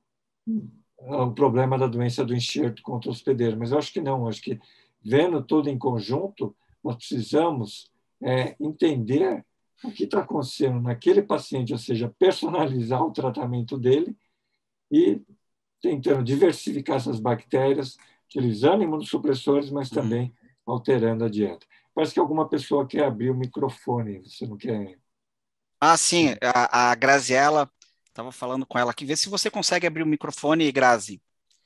o problema da doença do enxerto contra o hospedeiro. Mas eu acho que não, eu acho que vendo tudo em conjunto, nós precisamos é, entender o que está acontecendo naquele paciente, ou seja, personalizar o tratamento dele e tentando diversificar essas bactérias, utilizando imunossupressores, mas também alterando a dieta. Parece que alguma pessoa quer abrir o microfone, você não quer? Ah, sim, a, a Graziella, estava falando com ela aqui, vê se você consegue abrir o microfone, Grazi.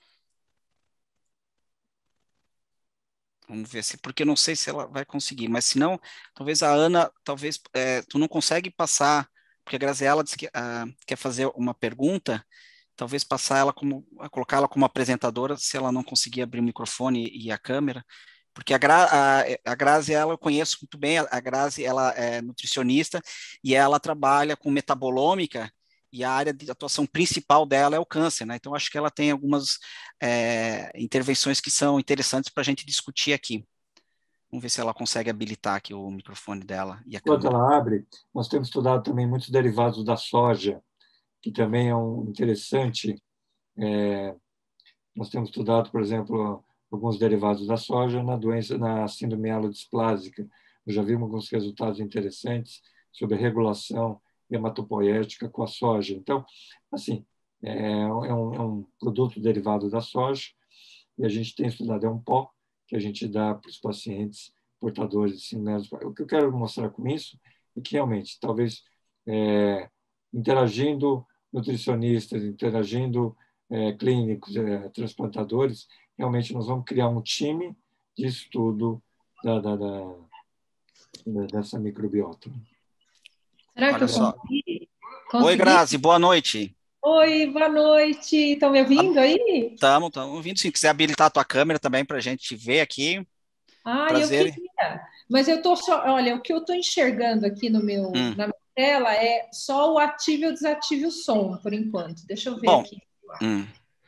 Vamos ver se, porque eu não sei se ela vai conseguir, mas se não, talvez a Ana, talvez, é, tu não consegue passar, porque a Graziella disse que ah, quer fazer uma pergunta, talvez passar ela como, colocar ela como apresentadora, se ela não conseguir abrir o microfone e a câmera, porque a, Gra, a, a Grazi, ela eu conheço muito bem, a, a Grazi, ela é nutricionista e ela trabalha com metabolômica e a área de atuação principal dela é o câncer, né? Então, acho que ela tem algumas é, intervenções que são interessantes para a gente discutir aqui. Vamos ver se ela consegue habilitar aqui o microfone dela e a Enquanto câmera. ela abre, nós temos estudado também muitos derivados da soja, que também é um interessante. É, nós temos estudado, por exemplo, alguns derivados da soja na doença, na síndrome mielodisplásica. Eu já vimos alguns resultados interessantes sobre a regulação hematopoética com a soja. Então, assim, é um, é um produto derivado da soja e a gente tem estudado, é um pó que a gente dá para os pacientes portadores de síndrome. O que eu quero mostrar com isso é que, realmente, talvez é, interagindo nutricionistas, interagindo é, clínicos, é, transplantadores, realmente nós vamos criar um time de estudo da, da, da, dessa microbiota. Será Olha que eu só. consegui? Oi, Consegui? Grazi, boa noite. Oi, boa noite. Estão me ouvindo aí? Estamos, estamos ouvindo. Se quiser habilitar a tua câmera também para a gente te ver aqui. Ah, eu Prazer. queria. Mas eu tô só, olha, o que eu estou enxergando aqui no meu, Hum. na minha tela é só o ativo e o desativo o som, por enquanto. Deixa eu ver Bom, aqui. hum.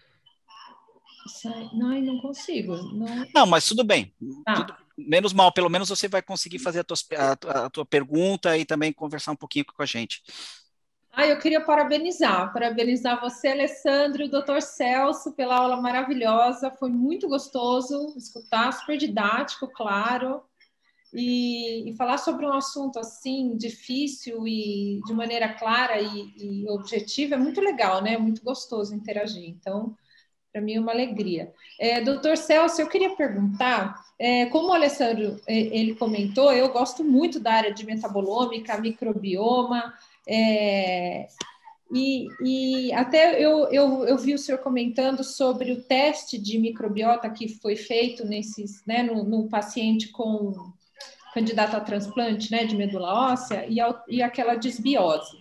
Sai- Não, não consigo. Não. Não, mas tudo bem. Tá. Tudo, menos mal, pelo menos você vai conseguir fazer a tua, a, a tua pergunta e também conversar um pouquinho com a gente. Ah, eu queria parabenizar, parabenizar você, Alessandro, e o doutor Celso pela aula maravilhosa. Foi muito gostoso escutar, super didático, claro. E, e falar sobre um assunto assim difícil e de maneira clara e, e objetiva é muito legal, né? É muito gostoso interagir. Então, para mim é uma alegria. É, doutor Celso, eu queria perguntar, é, como o Alessandro é, ele comentou, eu gosto muito da área de metabolômica, microbioma, é, e, e até eu, eu, eu vi o senhor comentando sobre o teste de microbiota que foi feito nesses, né, no, no paciente com candidato a transplante, né, de medula óssea e, ao, e aquela desbiose.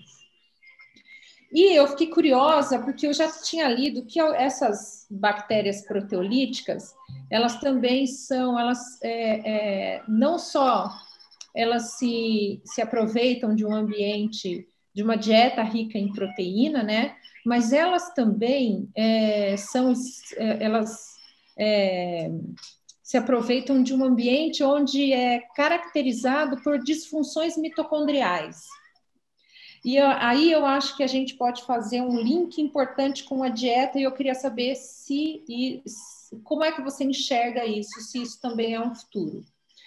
E eu fiquei curiosa porque eu já tinha lido que essas bactérias proteolíticas, elas também são, elas é, é, não só elas se, se aproveitam de um ambiente, de uma dieta rica em proteína, né, mas elas também é, são, elas é, se aproveitam de um ambiente onde é caracterizado por disfunções mitocondriais. E aí eu acho que a gente pode fazer um link importante com a dieta e eu queria saber se e como é que você enxerga isso, se isso também é um futuro.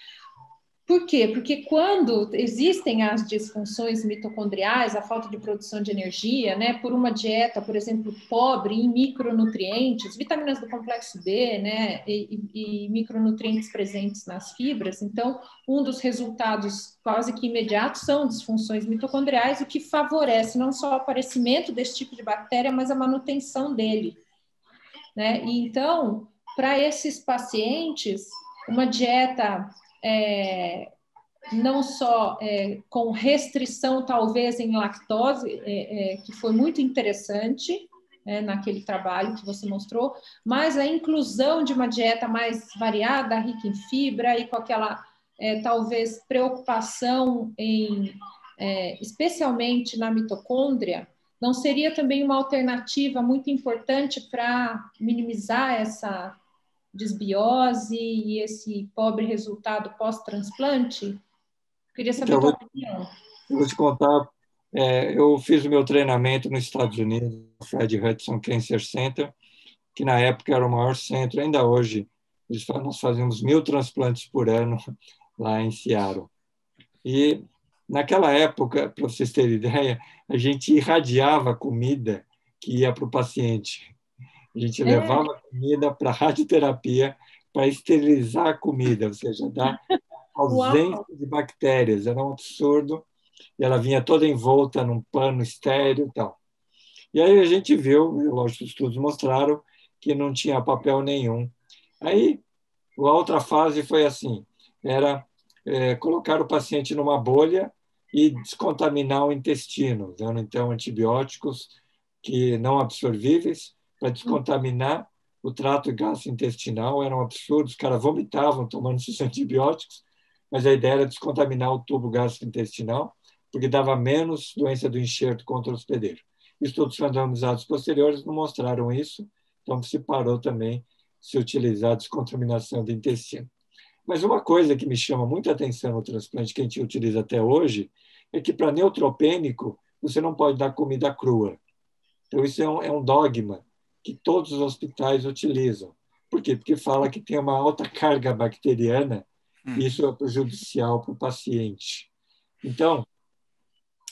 Por quê? Porque quando existem as disfunções mitocondriais, a falta de produção de energia, né, por uma dieta, por exemplo, pobre em micronutrientes, vitaminas do complexo B, né, e, e micronutrientes presentes nas fibras, então, um dos resultados quase que imediatos são disfunções mitocondriais, o que favorece não só o aparecimento desse tipo de bactéria, mas a manutenção dele, né? E então, para esses pacientes, uma dieta É, não só é, com restrição, talvez, em lactose, é, é, que foi muito interessante é, naquele trabalho que você mostrou, mas a inclusão de uma dieta mais variada, rica em fibra e com aquela, é, talvez, preocupação em, é, especialmente na mitocôndria, não seria também uma alternativa muito importante para minimizar essa desbiose e esse pobre resultado pós-transplante? Queria saber Então, a tua eu vou, opinião. eu vou te contar. É, eu fiz o meu treinamento nos Estados Unidos, no Fred Hudson Cancer Center, que na época era o maior centro, ainda hoje. Nós fazíamos mil transplantes por ano lá em Seattle. E naquela época, para vocês terem ideia, a gente irradiava a comida que ia para o paciente. A gente levava a comida para a radioterapia para esterilizar a comida, ou seja, dar ausência Uau. de bactérias. Era um absurdo. E ela vinha toda envolta num pano estéreo e tal. E aí a gente viu, lógico, os estudos mostraram que não tinha papel nenhum. Aí a outra fase foi assim, era é, colocar o paciente numa bolha e descontaminar o intestino, dando então antibióticos que não absorvíveis para descontaminar o trato gastrointestinal. Era um absurdo, os caras vomitavam tomando esses antibióticos, mas a ideia era descontaminar o tubo gastrointestinal, porque dava menos doença do enxerto contra o hospedeiro. Estudos randomizados posteriores não mostraram isso, então se parou também se utilizar a descontaminação do intestino. Mas uma coisa que me chama muita atenção no transplante que a gente utiliza até hoje é que para neutropênico você não pode dar comida crua. Então isso é um, é um dogma que todos os hospitais utilizam. Por quê? Porque fala que tem uma alta carga bacteriana e isso é prejudicial para o paciente. Então,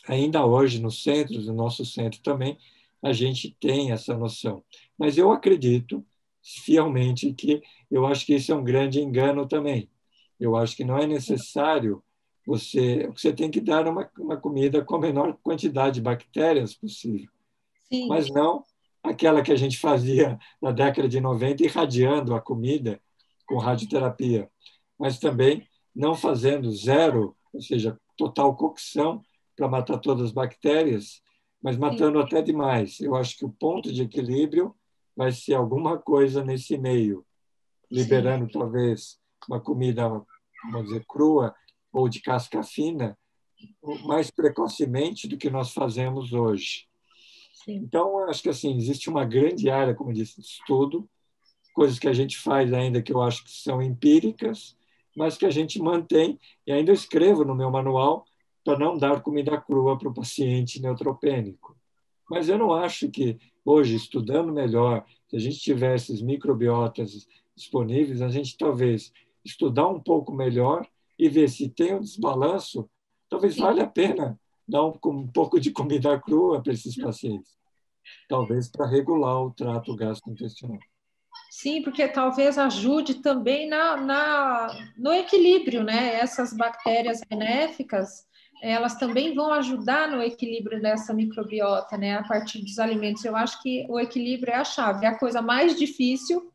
ainda hoje nos centros, no nosso centro também, a gente tem essa noção. Mas eu acredito fielmente que eu acho que isso é um grande engano também. Eu acho que não é necessário você... Você tem que dar uma, uma comida com a menor quantidade de bactérias possível, Sim, mas não aquela que a gente fazia na década de noventa, irradiando a comida com radioterapia, mas também não fazendo zero, ou seja, total cocção para matar todas as bactérias, mas sim, matando até demais. Eu acho que o ponto de equilíbrio vai ser alguma coisa nesse meio, sim, liberando talvez uma comida, vamos dizer, crua ou de casca fina, mais precocemente do que nós fazemos hoje. sim. Então, acho que assim, existe uma grande área, como eu disse, de estudo, coisas que a gente faz ainda que eu acho que são empíricas, mas que a gente mantém, e ainda eu escrevo no meu manual para não dar comida crua para o paciente neutropênico. Mas eu não acho que hoje, estudando melhor, se a gente tiver esses microbiotas disponíveis, a gente talvez estudar um pouco melhor e ver se tem um desbalanço, talvez Sim. valha a pena dar um, um pouco de comida crua para esses pacientes, talvez para regular o trato gastrointestinal. Sim, porque talvez ajude também na, na, no equilíbrio, né? Essas bactérias benéficas, elas também vão ajudar no equilíbrio dessa microbiota, né? A partir dos alimentos. Eu acho que o equilíbrio é a chave, é a coisa mais difícil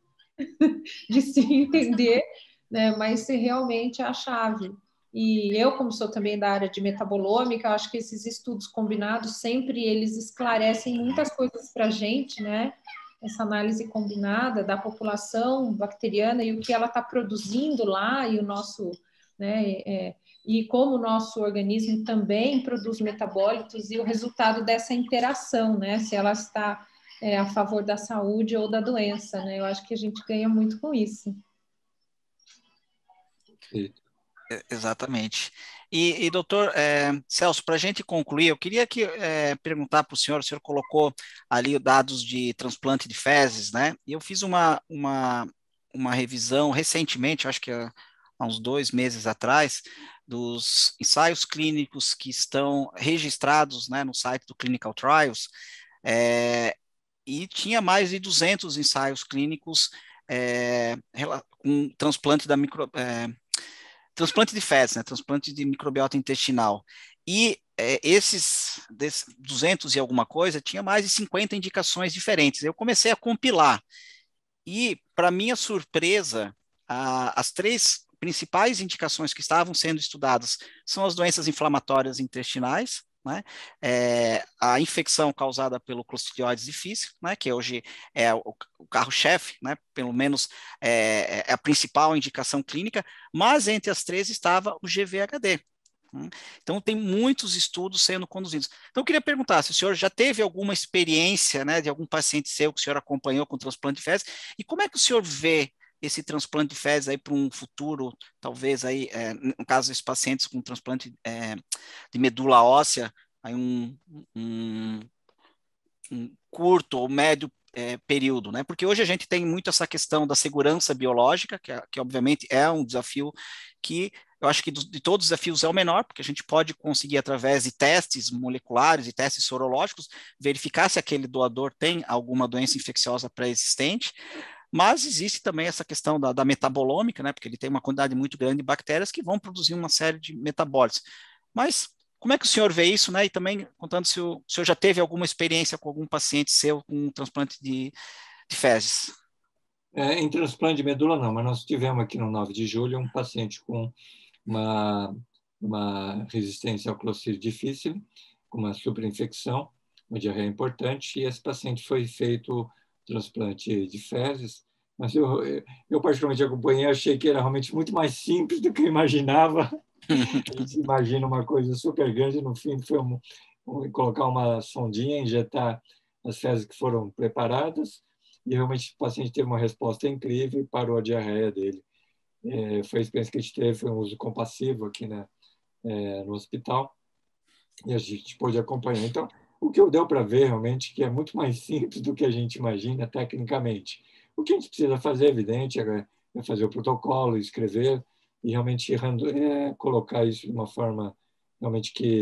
de se entender, né? Mas se realmente é a chave. E eu, como sou também da área de metabolômica, acho que esses estudos combinados sempre eles esclarecem muitas coisas para a gente, né? Essa análise combinada da população bacteriana e o que ela está produzindo lá e o nosso, né, é, e como o nosso organismo também produz metabólitos e o resultado dessa interação, né, se ela está é, a favor da saúde ou da doença, né, eu acho que a gente ganha muito com isso. E, Exatamente. E, e doutor é, Celso, para a gente concluir, eu queria que, é, perguntar para o senhor, o senhor colocou ali dados de transplante de fezes, né? E eu fiz uma, uma, uma revisão recentemente, acho que há, há uns dois meses atrás, dos ensaios clínicos que estão registrados, né, no site do Clinical Trials, é, e tinha mais de duzentos ensaios clínicos é, com transplante da micro, é, transplante de fezes, né, transplante de microbiota intestinal. E é, esses duzentos e alguma coisa, tinha mais de cinquenta indicações diferentes. Eu comecei a compilar. E, para minha surpresa, a, as três principais indicações que estavam sendo estudadas são as doenças inflamatórias intestinais, né? É, a infecção causada pelo Clostridioides difficile, né? Que hoje é o, o carro-chefe, né? Pelo menos é, é a principal indicação clínica, mas entre as três estava o G V H D. Então, tem muitos estudos sendo conduzidos. Então, eu queria perguntar se o senhor já teve alguma experiência, né, de algum paciente seu que o senhor acompanhou com transplante de fezes, e como é que o senhor vê esse transplante de fezes aí para um futuro, talvez aí, é, no caso desses pacientes com transplante é, de medula óssea, aí um, um, um curto ou médio é, período, né? Porque hoje a gente tem muito essa questão da segurança biológica, que, que obviamente é um desafio que eu acho que de todos os desafios é o menor, porque a gente pode conseguir, através de testes moleculares e testes sorológicos, verificar se aquele doador tem alguma doença infecciosa pré-existente, mas existe também essa questão da, da metabolômica, né? Porque ele tem uma quantidade muito grande de bactérias que vão produzir uma série de metabólitos. Mas como é que o senhor vê isso, né? E também contando se o, o senhor já teve alguma experiência com algum paciente seu com um transplante de, de fezes. é, em transplante de medula, não, mas nós tivemos aqui no nove de julho um paciente com uma, uma resistência ao Clostridium difficile, com uma superinfecção, uma diarreia importante, e esse paciente foi feito transplante de fezes, mas eu, eu particularmente acompanhei, achei que era realmente muito mais simples do que eu imaginava. A gente imagina uma coisa super grande, no fim foi um, um, colocar uma sondinha, injetar as fezes que foram preparadas, e realmente o paciente teve uma resposta incrível e parou a diarreia dele. É, foi a experiência que a gente teve, foi um uso compassivo aqui na, é, no hospital, e a gente pôde acompanhar. Então, o que eu deu para ver realmente que é muito mais simples do que a gente imagina tecnicamente. O que a gente precisa fazer, evidente, é, é fazer o protocolo, escrever, e realmente é, colocar isso de uma forma realmente que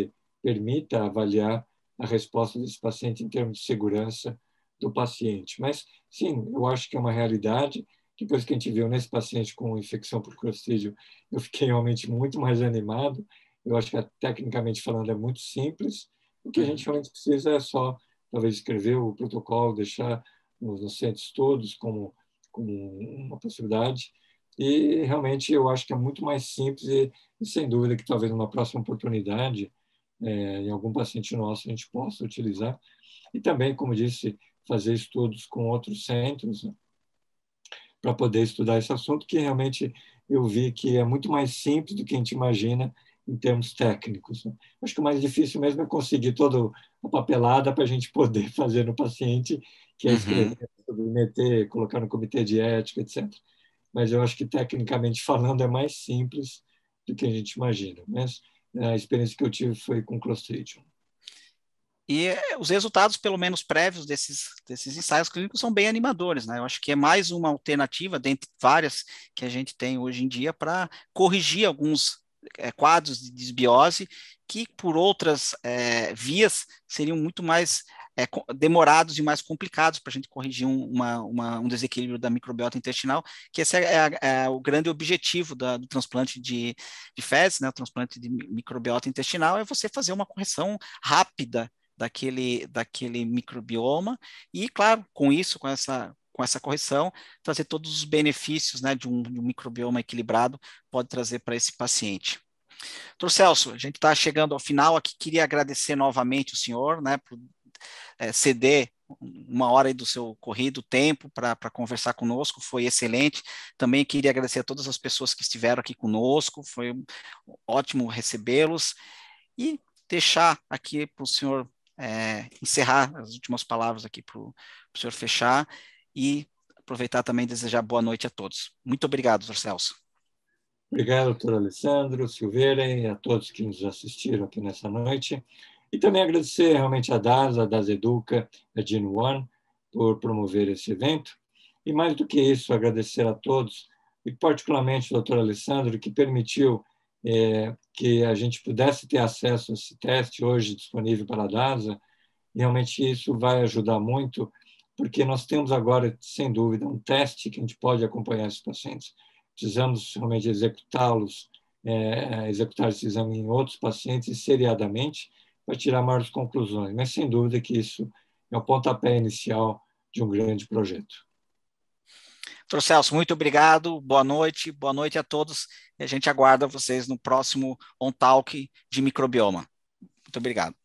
permita avaliar a resposta desse paciente em termos de segurança do paciente. Mas, sim, eu acho que é uma realidade. Depois que a gente viu nesse paciente com infecção por Clostridium, eu fiquei realmente muito mais animado. Eu acho que, tecnicamente falando, é muito simples. O que a gente realmente precisa é só, talvez, escrever o protocolo, deixar nos centros todos como, como uma possibilidade. E, realmente, eu acho que é muito mais simples e, e sem dúvida, que talvez numa próxima oportunidade, é, em algum paciente nosso, a gente possa utilizar. E também, como disse, fazer estudos com outros centros, né, para poder estudar esse assunto, que realmente eu vi que é muito mais simples do que a gente imagina em termos técnicos, né? Acho que o mais difícil mesmo é conseguir toda a papelada para a gente poder fazer no paciente, que é escrever, uhum. submeter, colocar no comitê de ética, etcétera. Mas eu acho que, tecnicamente falando, é mais simples do que a gente imagina. Mas a experiência que eu tive foi com Clostridium. E os resultados, pelo menos prévios desses, desses ensaios clínicos, são bem animadores, né? Eu acho que é mais uma alternativa, dentre várias que a gente tem hoje em dia, para corrigir alguns é, quadros de desbiose que, por outras é, vias, seriam muito mais é, demorados e mais complicados para a gente corrigir um, uma, uma, um desequilíbrio da microbiota intestinal, que esse é, é, é o grande objetivo da, do transplante de, de fezes, né? O transplante de microbiota intestinal é você fazer uma correção rápida daquele, daquele microbioma e, claro, com isso, com essa, com essa correção, trazer todos os benefícios, né, de, um, de um microbioma equilibrado, pode trazer para esse paciente. doutor Celso, a gente está chegando ao final aqui, queria agradecer novamente o senhor, né, por é, ceder uma hora aí do seu corrido tempo para conversar conosco, foi excelente. Também queria agradecer a todas as pessoas que estiveram aqui conosco, foi ótimo recebê-los e deixar aqui para o senhor É, encerrar as últimas palavras aqui para o senhor fechar e aproveitar também e desejar boa noite a todos. Muito obrigado, doutor Celso. Obrigado, doutor Alessandro, Silveira e a todos que nos assistiram aqui nessa noite. E também agradecer realmente a DASA, a DASA Educa, a Gene One, por promover esse evento. E mais do que isso, agradecer a todos, e particularmente ao doutor Alessandro, que permitiu É, que a gente pudesse ter acesso a esse teste hoje disponível para a DASA. Realmente isso vai ajudar muito, porque nós temos agora, sem dúvida, um teste que a gente pode acompanhar esses pacientes. Precisamos realmente executá-los, é, executar esse exame em outros pacientes seriadamente para tirar maiores conclusões. Mas, sem dúvida, que isso é o pontapé inicial de um grande projeto. doutor Celso, muito obrigado, boa noite, boa noite a todos, e a gente aguarda vocês no próximo On Talk de microbioma. Muito obrigado.